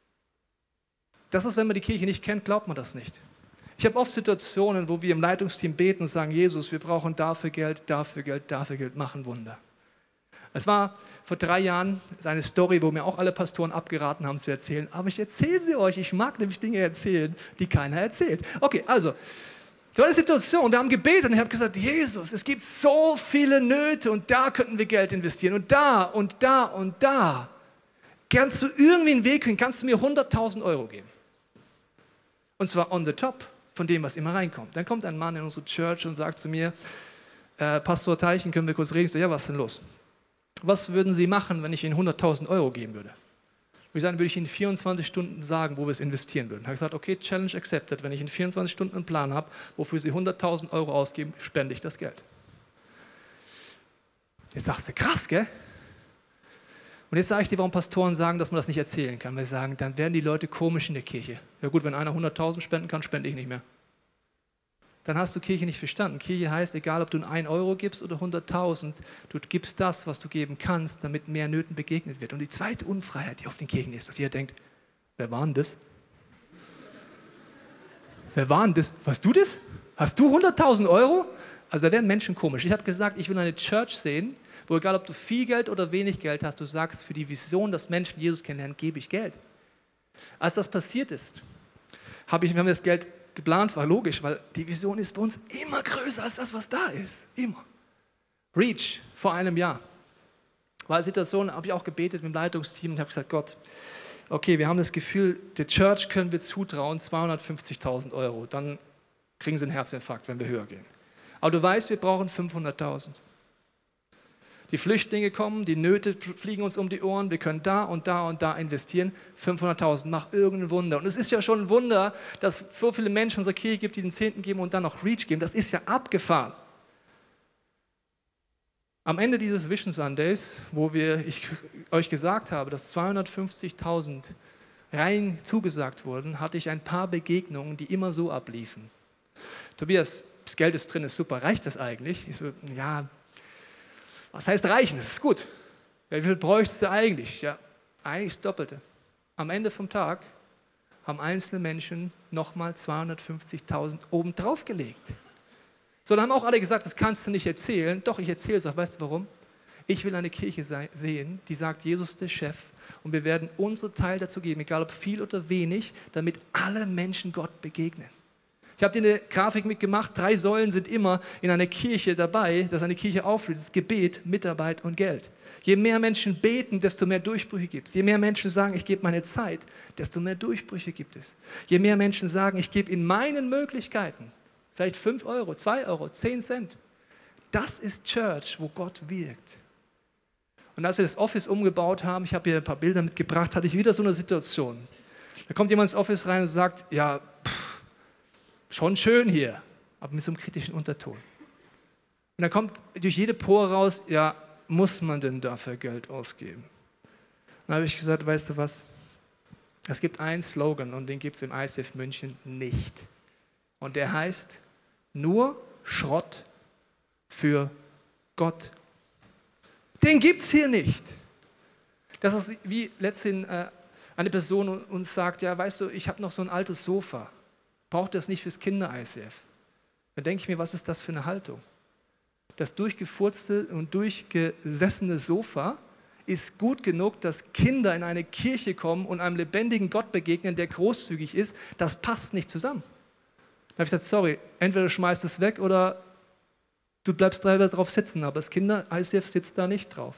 Das ist, wenn man die Kirche nicht kennt, glaubt man das nicht. Ich habe oft Situationen, wo wir im Leitungsteam beten und sagen, Jesus, wir brauchen dafür Geld, dafür Geld, dafür Geld, machen Wunder. Es war vor drei Jahren eine Story, wo mir auch alle Pastoren abgeraten haben zu erzählen, aber ich erzähle sie euch, ich mag nämlich Dinge erzählen, die keiner erzählt. Okay, also, das war eine Situation, wir haben gebetet und ich habe gesagt, Jesus, es gibt so viele Nöte und da könnten wir Geld investieren und da und da und da. Kannst du irgendwie einen Weg hin, kannst du mir hunderttausend Euro geben? Und zwar on the top von dem, was immer reinkommt. Dann kommt ein Mann in unsere Church und sagt zu mir, äh, Pastor Teichen, können wir kurz reden? So, ja, was ist denn los? Was würden Sie machen, wenn ich Ihnen hunderttausend Euro geben würde? Ich sagen, würde ich Ihnen vierundzwanzig Stunden sagen, wo wir es investieren würden. Ich habe gesagt, okay, Challenge accepted. Wenn ich in vierundzwanzig Stunden einen Plan habe, wofür Sie hunderttausend Euro ausgeben, spende ich das Geld. Jetzt sagst du, krass, gell? Und jetzt sage ich dir, warum Pastoren sagen, dass man das nicht erzählen kann. Weil sie sagen, dann werden die Leute komisch in der Kirche. Ja gut, wenn einer hunderttausend spenden kann, spende ich nicht mehr. Dann hast du Kirche nicht verstanden. Kirche heißt, egal ob du einen Euro gibst oder hunderttausend, du gibst das, was du geben kannst, damit mehr Nöten begegnet wird. Und die zweite Unfreiheit, die auf den Kirchen ist, dass jeder denkt, wer war denn das? Wer war denn das? Warst du das? Hast du hunderttausend Euro? Also da werden Menschen komisch. Ich habe gesagt, ich will eine Church sehen, wo egal, ob du viel Geld oder wenig Geld hast, du sagst, für die Vision, dass Menschen Jesus kennenlernen, gebe ich Geld. Als das passiert ist, habe ich, wir haben das Geld geplant, war logisch, weil die Vision ist bei uns immer größer als das, was da ist. Immer. Reach, vor einem Jahr. War eine Situation, habe ich auch gebetet mit dem Leitungsteam und habe gesagt, Gott, okay, wir haben das Gefühl, der Church können wir zutrauen, zweihundertfünfzigtausend Euro. Dann kriegen sie einen Herzinfarkt, wenn wir höher gehen. Aber du weißt, wir brauchen fünfhunderttausend. Die Flüchtlinge kommen, die Nöte fliegen uns um die Ohren, wir können da und da und da investieren, fünfhunderttausend, mach irgendein Wunder. Und es ist ja schon ein Wunder, dass es so viele Menschen in unserer Kirche gibt, die den Zehnten geben und dann noch Reach geben. Das ist ja abgefahren. Am Ende dieses Vision Sundays, wo wir, ich euch gesagt habe, dass zweihundertfünfzigtausend rein zugesagt wurden, hatte ich ein paar Begegnungen, die immer so abliefen. Tobias, das Geld ist drin, ist super, reicht das eigentlich? Ich so, ja, was heißt reichen? Das ist gut. Wie viel bräuchtest du eigentlich? Ja, eigentlich das Doppelte. Am Ende vom Tag haben einzelne Menschen nochmal zweihundertfünfzigtausend obendrauf gelegt. So, dann haben auch alle gesagt, das kannst du nicht erzählen. Doch, ich erzähle es auch. Weißt du warum? Ich will eine Kirche sehen, die sagt, Jesus ist der Chef und wir werden unseren Teil dazu geben, egal ob viel oder wenig, damit alle Menschen Gott begegnen. Ich habe dir eine Grafik mitgemacht, drei Säulen sind immer in einer Kirche dabei, dass eine Kirche aufblüht. Das ist Gebet, Mitarbeit und Geld. Je mehr Menschen beten, desto mehr Durchbrüche gibt es. Je mehr Menschen sagen, ich gebe meine Zeit, desto mehr Durchbrüche gibt es. Je mehr Menschen sagen, ich gebe in meinen Möglichkeiten, vielleicht fünf Euro, zwei Euro, zehn Cent. Das ist Church, wo Gott wirkt. Und als wir das Office umgebaut haben, ich habe hier ein paar Bilder mitgebracht, hatte ich wieder so eine Situation. Da kommt jemand ins Office rein und sagt, ja, pff, schon schön hier, aber mit so einem kritischen Unterton. Und dann kommt durch jede Pore raus, ja, muss man denn dafür Geld ausgeben? Dann habe ich gesagt, weißt du was, es gibt einen Slogan und den gibt es im I C F München nicht. Und der heißt, nur Schrott für Gott. Den gibt es hier nicht. Das ist wie letztens äh, eine Person uns sagt, ja, weißt du, ich habe noch so ein altes Sofa. Braucht das nicht fürs Kinder-I C F? Dann denke ich mir, was ist das für eine Haltung? Das durchgefurzte und durchgesessene Sofa ist gut genug, dass Kinder in eine Kirche kommen und einem lebendigen Gott begegnen, der großzügig ist. Das passt nicht zusammen. Da habe ich gesagt, sorry, entweder du schmeißt es weg oder du bleibst drauf sitzen, aber das Kinder-I C F sitzt da nicht drauf.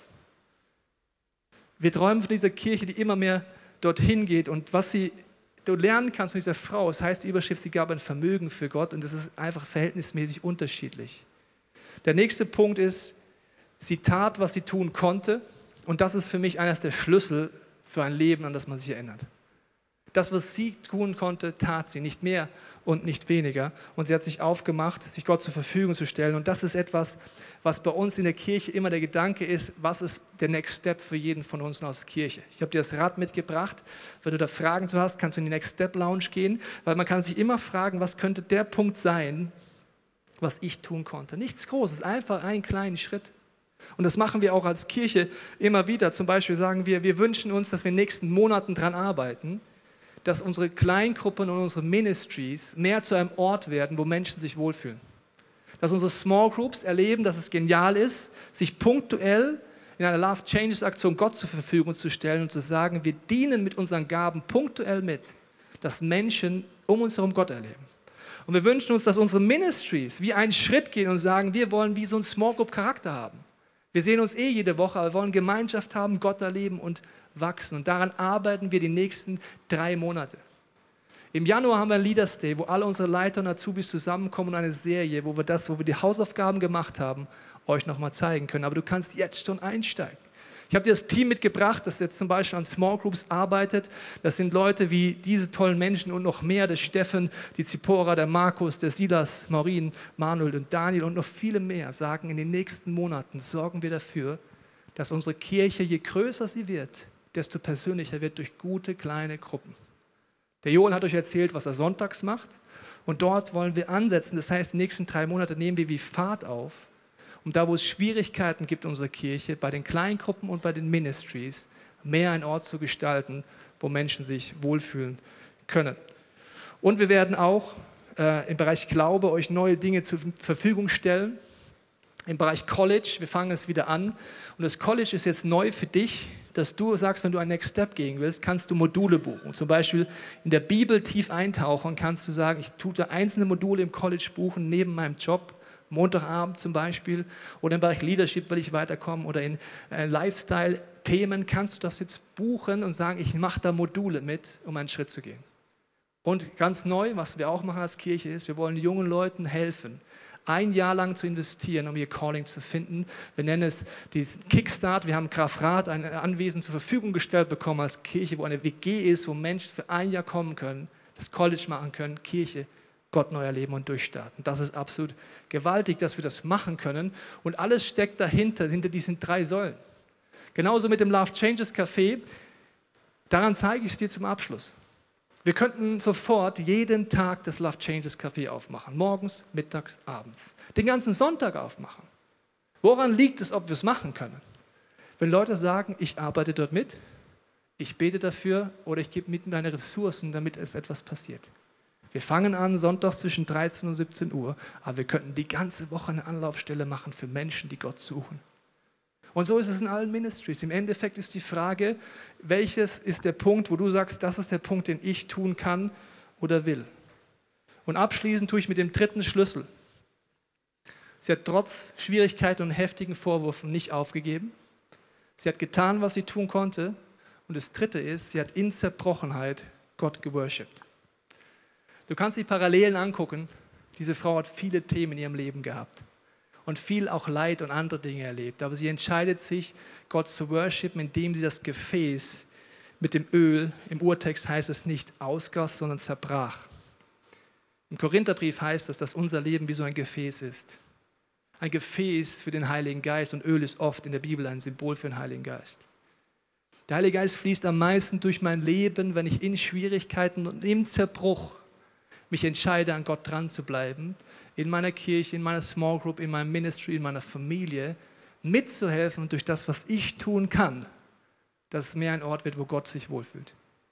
Wir träumen von dieser Kirche, die immer mehr dorthin geht und was sie, du lernen kannst von dieser Frau, es heißt die Überschrift, sie gab ein Vermögen für Gott und das ist einfach verhältnismäßig unterschiedlich. Der nächste Punkt ist, sie tat, was sie tun konnte und das ist für mich eines der Schlüssel für ein Leben, an das man sich erinnert. Das, was sie tun konnte, tat sie, nicht mehr und nicht weniger. Und sie hat sich aufgemacht, sich Gott zur Verfügung zu stellen. Und das ist etwas, was bei uns in der Kirche immer der Gedanke ist, was ist der Next Step für jeden von uns aus Kirche. Ich habe dir das Rad mitgebracht. Wenn du da Fragen zu hast, kannst du in die Next Step Lounge gehen, weil man kann sich immer fragen, was könnte der Punkt sein, was ich tun konnte. Nichts Großes, einfach einen kleinen Schritt. Und das machen wir auch als Kirche immer wieder. Zum Beispiel sagen wir, wir wünschen uns, dass wir in den nächsten Monaten daran arbeiten, dass unsere Kleingruppen und unsere Ministries mehr zu einem Ort werden, wo Menschen sich wohlfühlen. Dass unsere Small Groups erleben, dass es genial ist, sich punktuell in einer Love Changes Aktion Gott zur Verfügung zu stellen und zu sagen, wir dienen mit unseren Gaben punktuell mit, dass Menschen um uns herum Gott erleben. Und wir wünschen uns, dass unsere Ministries wie einen Schritt gehen und sagen, wir wollen wie so ein Small Group Charakter haben. Wir sehen uns eh jede Woche, aber wir wollen Gemeinschaft haben, Gott erleben und wachsen. Und daran arbeiten wir die nächsten drei Monate. Im Januar haben wir ein Leaders Day, wo alle unsere Leiter und Azubis zusammenkommen und eine Serie, wo wir das, wo wir die Hausaufgaben gemacht haben, euch nochmal zeigen können. Aber du kannst jetzt schon einsteigen. Ich habe dir das Team mitgebracht, das jetzt zum Beispiel an Small Groups arbeitet. Das sind Leute wie diese tollen Menschen und noch mehr, der Steffen, die Zipora, der Markus, der Silas, Maureen, Manuel und Daniel und noch viele mehr sagen, in den nächsten Monaten sorgen wir dafür, dass unsere Kirche, je größer sie wird, desto persönlicher wird durch gute, kleine Gruppen. Der Joel hat euch erzählt, was er sonntags macht. Und dort wollen wir ansetzen. Das heißt, die nächsten drei Monate nehmen wir wie Fahrt auf. Und da, wo es Schwierigkeiten gibt in unserer Kirche, bei den Kleingruppen und bei den Ministries, mehr einen Ort zu gestalten, wo Menschen sich wohlfühlen können. Und wir werden auch äh, im Bereich Glaube euch neue Dinge zur Verfügung stellen. Im Bereich College, wir fangen es wieder an. Und das College ist jetzt neu für dich, dass du sagst, wenn du einen Next Step gehen willst, kannst du Module buchen. Zum Beispiel in der Bibel tief eintauchen, kannst du sagen, ich tue da einzelne Module im College buchen, neben meinem Job, Montagabend zum Beispiel. Oder im Bereich Leadership will ich weiterkommen. Oder in äh, Lifestyle-Themen kannst du das jetzt buchen und sagen, ich mache da Module mit, um einen Schritt zu gehen. Und ganz neu, was wir auch machen als Kirche ist, wir wollen jungen Leuten helfen, ein Jahr lang zu investieren, um ihr Calling zu finden. Wir nennen es diesen Kickstart. Wir haben Grafrath ein Anwesen zur Verfügung gestellt bekommen als Kirche, wo eine W G ist, wo Menschen für ein Jahr kommen können, das College machen können, Kirche, Gott neu erleben und durchstarten. Das ist absolut gewaltig, dass wir das machen können. Und alles steckt dahinter, hinter diesen drei Säulen. Genauso mit dem Love Changes Café. Daran zeige ich es dir zum Abschluss. Wir könnten sofort jeden Tag das Love Changes Café aufmachen. Morgens, mittags, abends. Den ganzen Sonntag aufmachen. Woran liegt es, ob wir es machen können? Wenn Leute sagen, ich arbeite dort mit, ich bete dafür oder ich gebe mit meine Ressourcen, damit es etwas passiert. Wir fangen an sonntags zwischen dreizehn und siebzehn Uhr, aber wir könnten die ganze Woche eine Anlaufstelle machen für Menschen, die Gott suchen. Und so ist es in allen Ministries. Im Endeffekt ist die Frage, welches ist der Punkt, wo du sagst, das ist der Punkt, den ich tun kann oder will. Und abschließend tue ich mit dem dritten Schlüssel. Sie hat trotz Schwierigkeiten und heftigen Vorwürfen nicht aufgegeben. Sie hat getan, was sie tun konnte. Und das dritte ist, sie hat in Zerbrochenheit Gott geworshipped. Du kannst die Parallelen angucken. Diese Frau hat viele Themen in ihrem Leben gehabt. Und viel auch Leid und andere Dinge erlebt. Aber sie entscheidet sich, Gott zu worshipen, indem sie das Gefäß mit dem Öl, im Urtext heißt es nicht ausgoss, sondern zerbrach. Im Korintherbrief heißt es, dass unser Leben wie so ein Gefäß ist. Ein Gefäß für den Heiligen Geist und Öl ist oft in der Bibel ein Symbol für den Heiligen Geist. Der Heilige Geist fließt am meisten durch mein Leben, wenn ich in Schwierigkeiten und im Zerbruch mich entscheide, an Gott dran zu bleiben, in meiner Kirche, in meiner Small Group, in meinem Ministry, in meiner Familie, mitzuhelfen durch das, was ich tun kann, dass es mehr ein Ort wird, wo Gott sich wohlfühlt.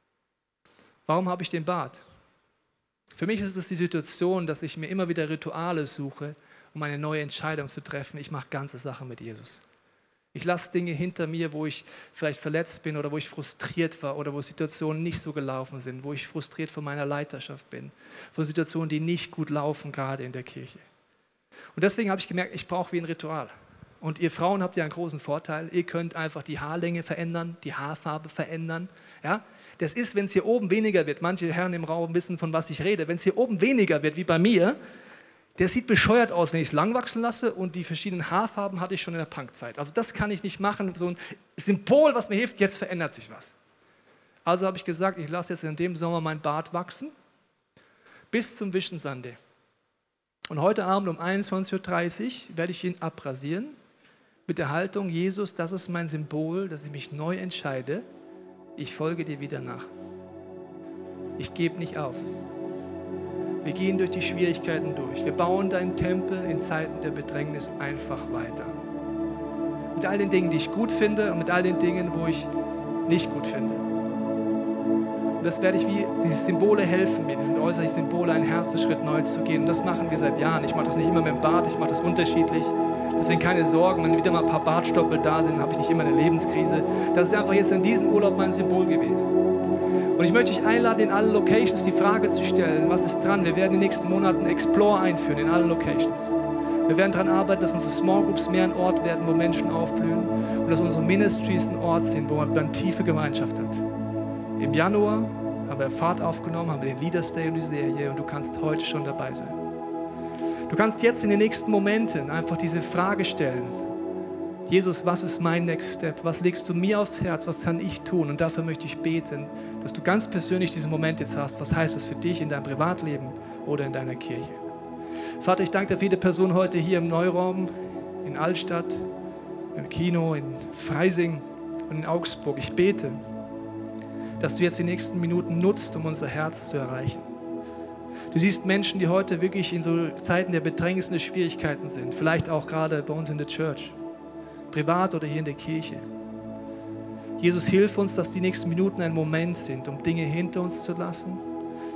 Warum habe ich den Bart? Für mich ist es die Situation, dass ich mir immer wieder Rituale suche, um eine neue Entscheidung zu treffen. Ich mache ganze Sachen mit Jesus. Ich lasse Dinge hinter mir, wo ich vielleicht verletzt bin oder wo ich frustriert war oder wo Situationen nicht so gelaufen sind, wo ich frustriert von meiner Leiterschaft bin, von Situationen, die nicht gut laufen, gerade in der Kirche. Und deswegen habe ich gemerkt, ich brauche wie ein Ritual. Und ihr Frauen habt ja einen großen Vorteil, ihr könnt einfach die Haarlänge verändern, die Haarfarbe verändern. Ja? Das ist, wenn es hier oben weniger wird, manche Herren im Raum wissen, von was ich rede, wenn es hier oben weniger wird, wie bei mir, der sieht bescheuert aus, wenn ich es lang wachsen lasse und die verschiedenen Haarfarben hatte ich schon in der Punkzeit. Also das kann ich nicht machen, so ein Symbol, was mir hilft, jetzt verändert sich was. Also habe ich gesagt, ich lasse jetzt in dem Sommer mein Bart wachsen, bis zum Vision Sunday. Und heute Abend um einundzwanzig Uhr dreißig werde ich ihn abrasieren, mit der Haltung, Jesus, das ist mein Symbol, dass ich mich neu entscheide, ich folge dir wieder nach. Ich gebe nicht auf. Wir gehen durch die Schwierigkeiten durch. Wir bauen deinen Tempel in Zeiten der Bedrängnis einfach weiter. Mit all den Dingen, die ich gut finde und mit all den Dingen, wo ich nicht gut finde. Und das werde ich wie, diese Symbole helfen mir, diese äußerlichen Symbole, einen Herzensschritt neu zu gehen. Und das machen wir seit Jahren. Ich mache das nicht immer mit dem Bart, ich mache das unterschiedlich. Deswegen keine Sorgen, wenn wieder mal ein paar Bartstoppel da sind, habe ich nicht immer eine Lebenskrise. Das ist einfach jetzt in diesem Urlaub mein Symbol gewesen. Und ich möchte dich einladen, in allen Locations die Frage zu stellen, was ist dran? Wir werden in den nächsten Monaten Explore einführen in allen Locations. Wir werden daran arbeiten, dass unsere Small Groups mehr ein Ort werden, wo Menschen aufblühen und dass unsere Ministries ein Ort sind, wo man dann tiefe Gemeinschaft hat. Im Januar haben wir Fahrt aufgenommen, haben wir den Leaders Day und die Serie und du kannst heute schon dabei sein. Du kannst jetzt in den nächsten Momenten einfach diese Frage stellen. Jesus, was ist mein Next Step? Was legst du mir aufs Herz? Was kann ich tun? Und dafür möchte ich beten, dass du ganz persönlich diesen Moment jetzt hast. Was heißt das für dich in deinem Privatleben oder in deiner Kirche? Vater, ich danke dir für jede Person heute hier im Neuraum, in Altstadt, im Kino, in Freising und in Augsburg. Ich bete, dass du jetzt die nächsten Minuten nutzt, um unser Herz zu erreichen. Du siehst Menschen, die heute wirklich in so Zeiten der Bedrängnis und der Schwierigkeiten sind. Vielleicht auch gerade bei uns in der Church. Privat oder hier in der Kirche. Jesus, hilf uns, dass die nächsten Minuten ein Moment sind, um Dinge hinter uns zu lassen,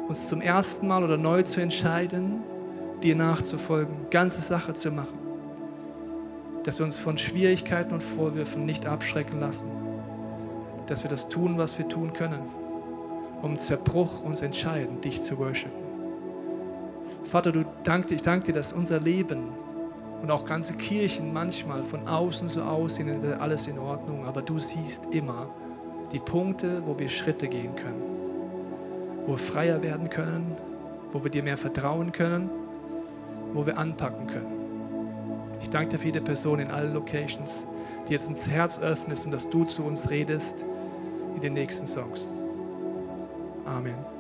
uns zum ersten Mal oder neu zu entscheiden, dir nachzufolgen, ganze Sache zu machen. Dass wir uns von Schwierigkeiten und Vorwürfen nicht abschrecken lassen. Dass wir das tun, was wir tun können, um Zerbruch uns entscheiden, dich zu worshipen. Vater, du dank, ich danke dir, dass unser Leben und auch ganze Kirchen manchmal von außen so aussehen, als wäre alles in Ordnung, aber du siehst immer die Punkte, wo wir Schritte gehen können, wo wir freier werden können, wo wir dir mehr vertrauen können, wo wir anpacken können. Ich danke dir für jede Person in allen Locations, die jetzt ins Herz öffnest und dass du zu uns redest in den nächsten Songs. Amen.